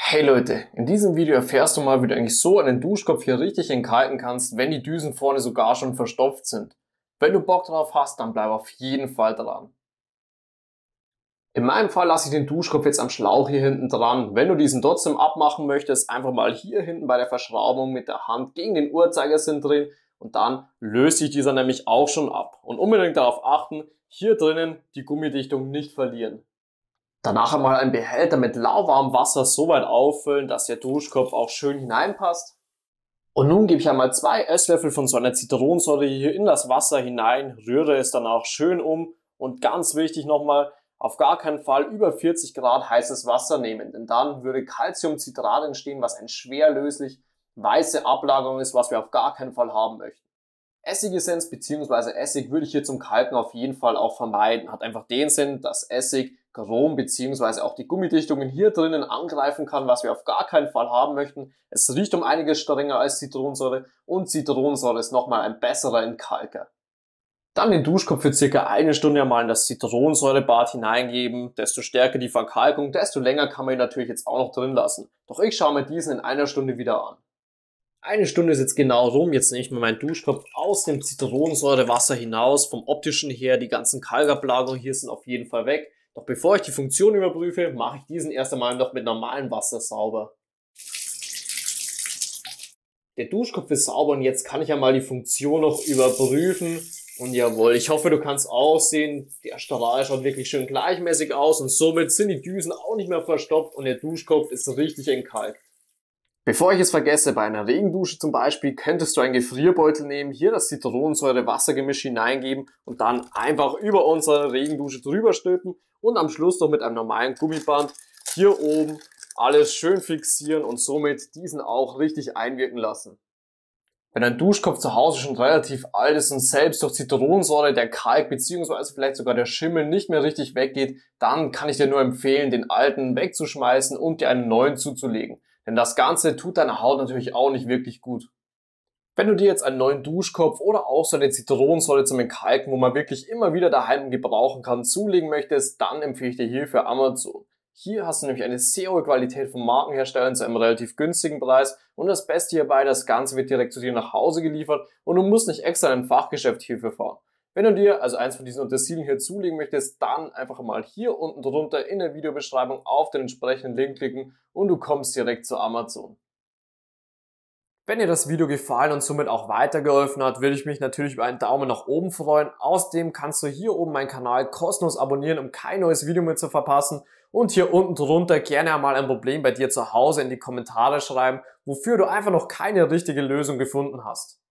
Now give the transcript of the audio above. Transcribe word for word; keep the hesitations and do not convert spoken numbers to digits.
Hey Leute, in diesem Video erfährst du mal, wie du eigentlich so einen Duschkopf hier richtig entkalken kannst, wenn die Düsen vorne sogar schon verstopft sind. Wenn du Bock drauf hast, dann bleib auf jeden Fall dran. In meinem Fall lasse ich den Duschkopf jetzt am Schlauch hier hinten dran. Wenn du diesen trotzdem abmachen möchtest, einfach mal hier hinten bei der Verschraubung mit der Hand gegen den Uhrzeigersinn drehen und dann löst sich dieser nämlich auch schon ab. Und unbedingt darauf achten, hier drinnen die Gummidichtung nicht verlieren. Danach einmal einen Behälter mit lauwarmem Wasser so weit auffüllen, dass der Duschkopf auch schön hineinpasst. Und nun gebe ich einmal zwei Esslöffel von so einer Zitronensäure hier in das Wasser hinein, rühre es dann auch schön um und ganz wichtig nochmal, auf gar keinen Fall über vierzig Grad heißes Wasser nehmen, denn dann würde Calciumcitrat entstehen, was eine schwer löslich weiße Ablagerung ist, was wir auf gar keinen Fall haben möchten. Essigessenz bzw. Essig würde ich hier zum Kalken auf jeden Fall auch vermeiden. Hat einfach den Sinn, dass Essig Chrom bzw. auch die Gummidichtungen hier drinnen angreifen kann, was wir auf gar keinen Fall haben möchten. Es riecht um einiges strenger als Zitronensäure und Zitronensäure ist nochmal ein besserer Entkalker. Dann den Duschkopf für circa eine Stunde einmal in das Zitronensäurebad hineingeben. Desto stärker die Verkalkung, desto länger kann man ihn natürlich jetzt auch noch drin lassen. Doch ich schaue mir diesen in einer Stunde wieder an. Eine Stunde ist jetzt genau rum, jetzt nehme ich mir meinen Duschkopf aus dem Zitronensäurewasser hinaus. Vom optischen her, die ganzen Kalkablagerungen hier sind auf jeden Fall weg. Doch bevor ich die Funktion überprüfe, mache ich diesen erst einmal noch mit normalem Wasser sauber. Der Duschkopf ist sauber und jetzt kann ich einmal die Funktion noch überprüfen. Und jawohl, ich hoffe, du kannst auch sehen, der Strahl schaut wirklich schön gleichmäßig aus und somit sind die Düsen auch nicht mehr verstopft und der Duschkopf ist richtig entkalkt. Bevor ich es vergesse, bei einer Regendusche zum Beispiel könntest du einen Gefrierbeutel nehmen, hier das Zitronensäure-Wassergemisch hineingeben und dann einfach über unsere Regendusche drüber stülpen und am Schluss noch mit einem normalen Gummiband hier oben alles schön fixieren und somit diesen auch richtig einwirken lassen. Wenn dein Duschkopf zu Hause schon relativ alt ist und selbst durch Zitronensäure der Kalk bzw. vielleicht sogar der Schimmel nicht mehr richtig weggeht, dann kann ich dir nur empfehlen, den alten wegzuschmeißen und dir einen neuen zuzulegen. Denn das Ganze tut deiner Haut natürlich auch nicht wirklich gut. Wenn du dir jetzt einen neuen Duschkopf oder auch so eine Zitronensäure zum Entkalken, wo man wirklich immer wieder daheim gebrauchen kann, zulegen möchtest, dann empfehle ich dir hierfür Amazon. Hier hast du nämlich eine sehr hohe Qualität von Markenherstellern zu einem relativ günstigen Preis und das Beste hierbei, das Ganze wird direkt zu dir nach Hause geliefert und du musst nicht extra in ein Fachgeschäft hierfür fahren. Wenn du dir also eins von diesen Utensilien hier zulegen möchtest, dann einfach mal hier unten drunter in der Videobeschreibung auf den entsprechenden Link klicken und du kommst direkt zu Amazon. Wenn dir das Video gefallen und somit auch weitergeholfen hat, würde ich mich natürlich über einen Daumen nach oben freuen. Außerdem kannst du hier oben meinen Kanal kostenlos abonnieren, um kein neues Video mehr zu verpassen. Und hier unten drunter gerne einmal ein Problem bei dir zu Hause in die Kommentare schreiben, wofür du einfach noch keine richtige Lösung gefunden hast.